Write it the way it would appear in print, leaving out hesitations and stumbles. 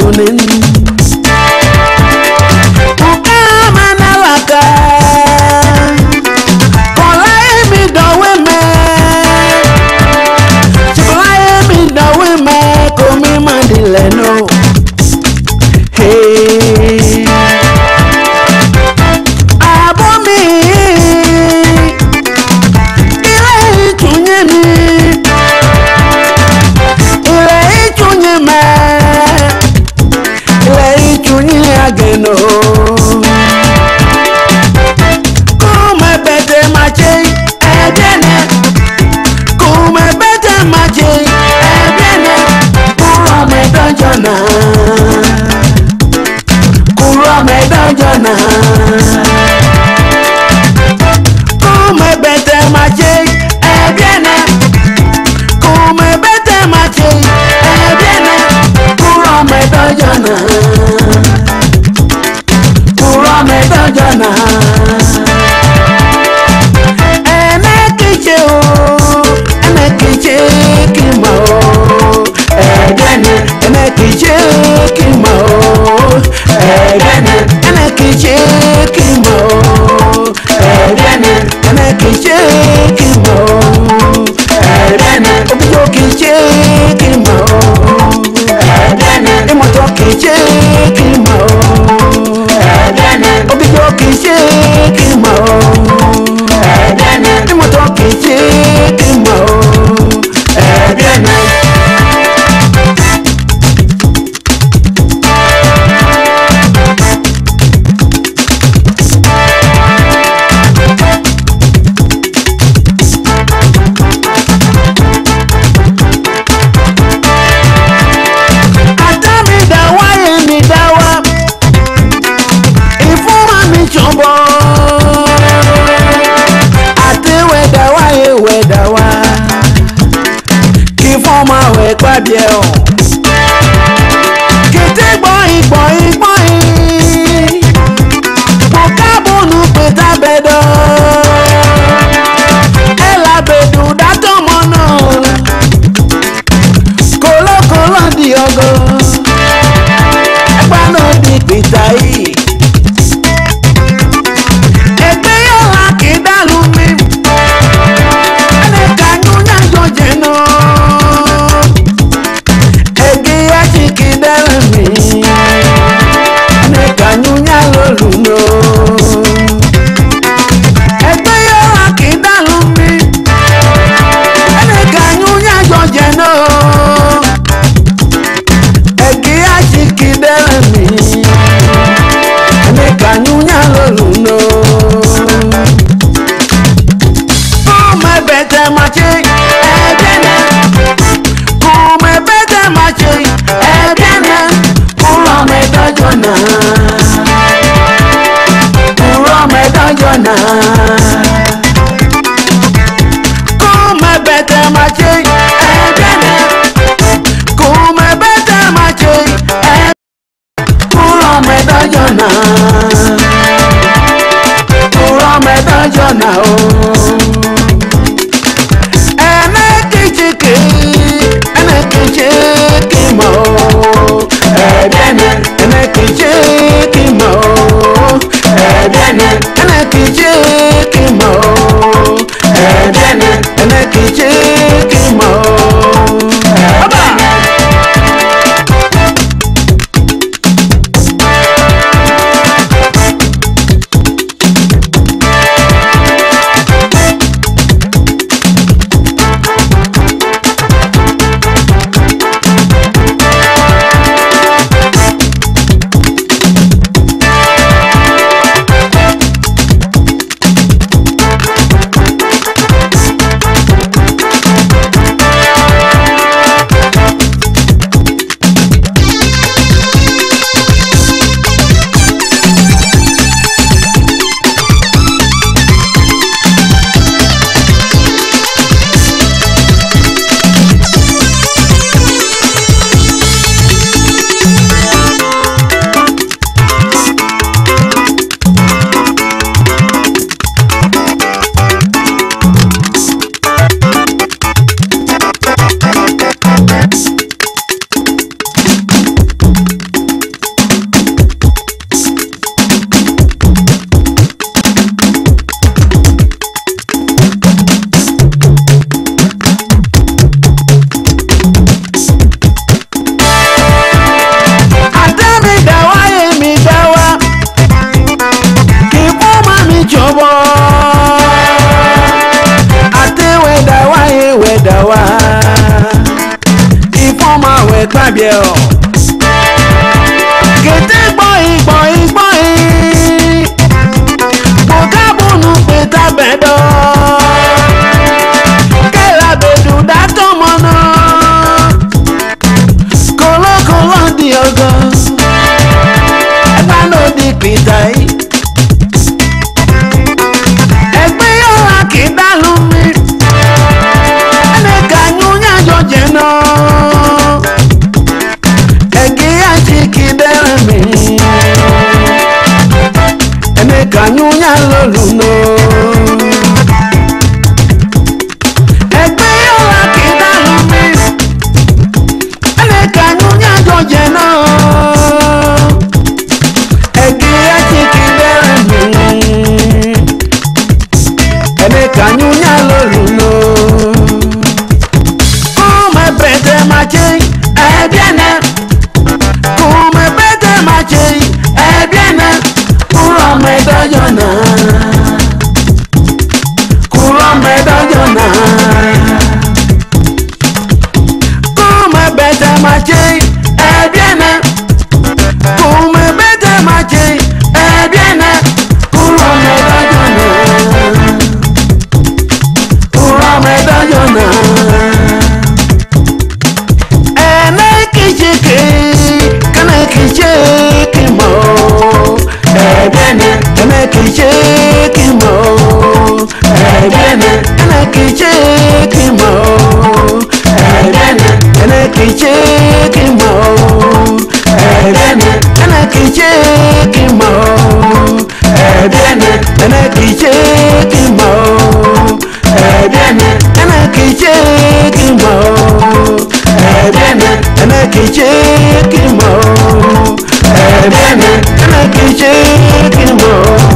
monin. Ukama na waka. Kolae mi dowe me. Chikolae mi dowe me. Komi mandile no. Hey. Abomi. Ile itunye mi. Ageno come bete mache ebene come bete mache ebene kuro me dojona come bete mache ebene come bete mache ebene kuro me dojona Jana ene kiche kima o ene kiche kima o ene kiche kima o ene kiche kima o obiyo kiche kima o imoto kiche kima o obiyo kiche kima o imoto kiche kima o Biel kete boy bokabonu peta bedo ela bedu dato mono kolo diogo ebano di pitai ebe yo la kidalumi ane kanyunya jojeno come bete mache ebene come bete mache puro me dojona o ene kiche kima o ebene ene kiche kima o ebene ene kiche kima o ebene ene kiche kima o baba bio kete boy boka bunu peta bedo kela bedu dato mono kolo diogo ebano di pitai egbe yo akidalu mi ene kanyunya jojeno ege achikidere mi ene kanyunya loluno egbe yo akidalu mi ene kanyunya jojeno ege achikidere mi ene kanyunya loluno come bete mache ebiene come bete mache ebiene kuro medojona come bete mache ebiene come bete mache ebiene kuro medojona ene kichiki mo ebiene ene kichiki mo ebiene ene kichiki mo ebiene ene kichiki mo ebiene ene kichiki mo ebiene ene kichiki mo ebiene ene kichiki mo ebiene ene kichiki mo ebiene ene kichiki mo